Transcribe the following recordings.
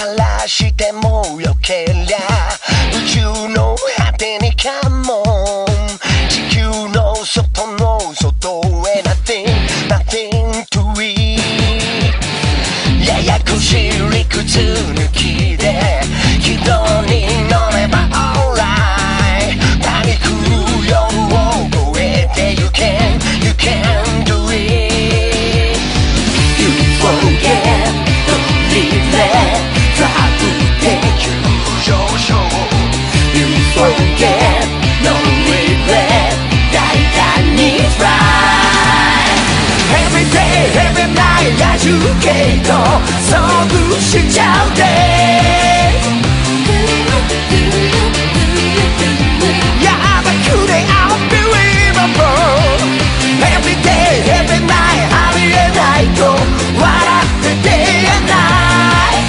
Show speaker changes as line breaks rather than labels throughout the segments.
鳴らしてもよけりゃ宇宙の果てにかも地球の外の外へ Nothing to eat ややこしい理屈抜きで軌道に乗れば alright パニック夜を越えて You can do it You forget don't leave it さあ打って急上昇 You forget no regret 大胆に try Every day every night ラジケと遭遇しちゃうでやばくて unbelievable Every day every night ありえないと笑って day and night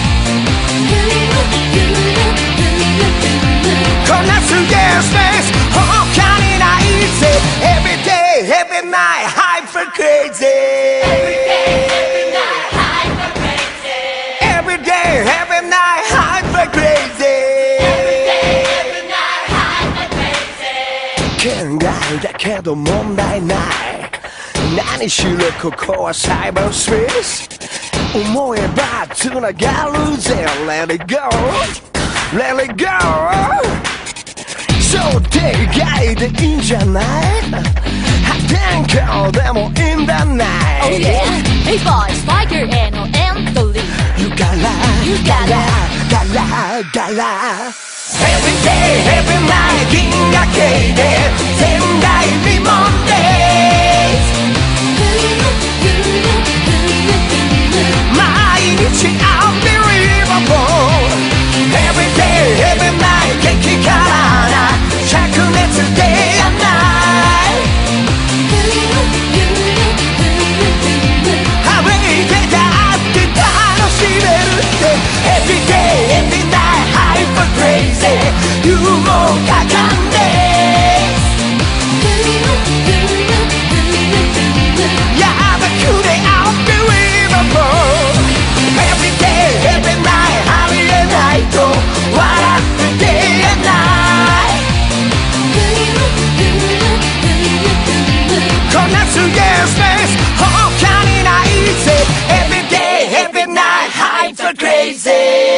こんなすげえスペース他にないぜ Every day every night hyper crazy Every day every night hyper crazy Every day every night hyper crazy Every day every night hyper crazy 県外だけど問題ない何しろここはサイバースペース思えばつながるぜ Let it go Let it go そうでかいでいいんじゃない破天荒でもいいんだない
Oh yeah Hey boys like your anal and the lead
You gotta Every day every night 銀河系で前代未聞です毎日 unbelievable Every day every night 激辛な灼熱でやない歩いてだって楽しめるって Every day every night hyper crazy 勇猛果敢ですやばくて unbelievable Every day every night ありえないと笑って day and night こんなすげえスペース他にないぜ Every day every night hyper crazy